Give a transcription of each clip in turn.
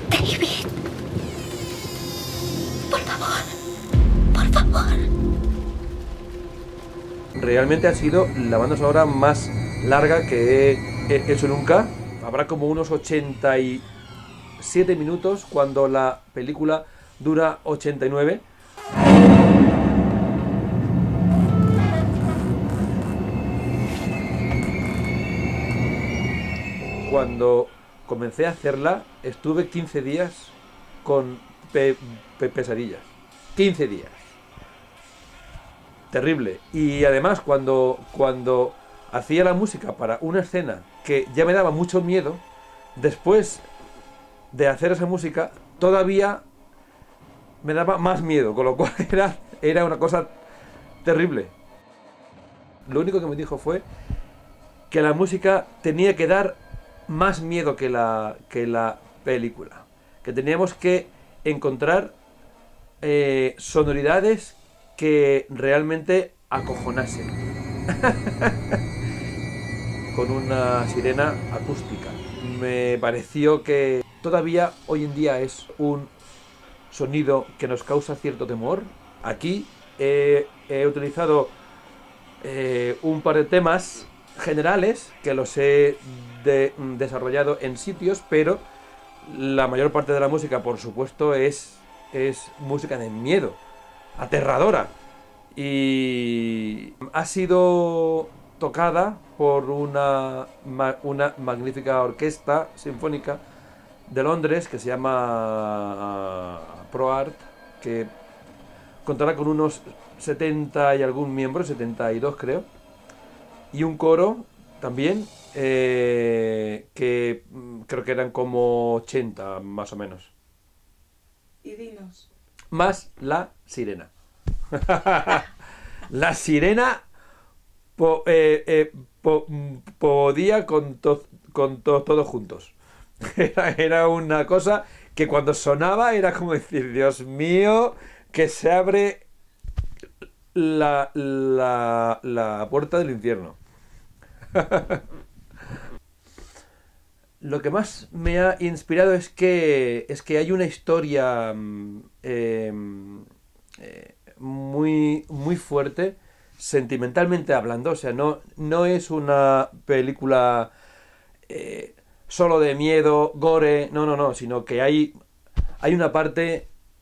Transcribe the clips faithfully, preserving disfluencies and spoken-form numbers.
David. Por favor. Por favor. Realmente ha sido la banda sonora más larga que he hecho nunca. Habrá como unos ochenta y siete minutos cuando la película dura ochenta y nueve. Cuando comencé a hacerla, estuve quince días con pe pe pesadillas. quince días. Terrible. Y además, cuando, cuando hacía la música para una escena que ya me daba mucho miedo, después de hacer esa música, todavía me daba más miedo, con lo cual era, era una cosa terrible. Lo único que me dijo fue que la música tenía que dar más miedo que la, que la película. Que teníamos que encontrar eh, sonoridades que realmente acojonasen. Con una sirena acústica. Me pareció que todavía hoy en día es un sonido que nos causa cierto temor. Aquí eh, he utilizado eh, un par de temas generales que los he de, desarrollado en sitios, pero la mayor parte de la música, por supuesto, es, es música de miedo, aterradora. Y ha sido tocada por una, una magnífica orquesta sinfónica de Londres que se llama Pro Art, que contará con unos setenta y algún miembros, setenta y dos creo, y un coro también, eh, que creo que eran como ochenta más o menos. Y dinos. Más la sirena. La sirena po, eh, eh, po, podía con, to, con to, todos juntos. Era, era una cosa que cuando sonaba era como decir, Dios mío, que se abre la, la, la puerta del infierno. Lo que más me ha inspirado es que, es que hay una historia eh, eh, muy, muy fuerte, sentimentalmente hablando. O sea, no, no es una película eh, solo de miedo, gore, no, no, no, sino que hay, hay una parte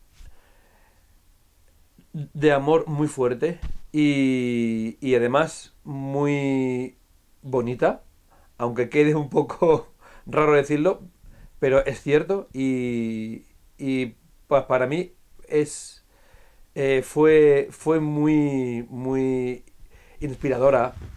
de amor muy fuerte y, y además muy bonita, aunque quede un poco raro decirlo, pero es cierto y, y pa, para mí es... Eh, fue, fue muy, muy inspiradora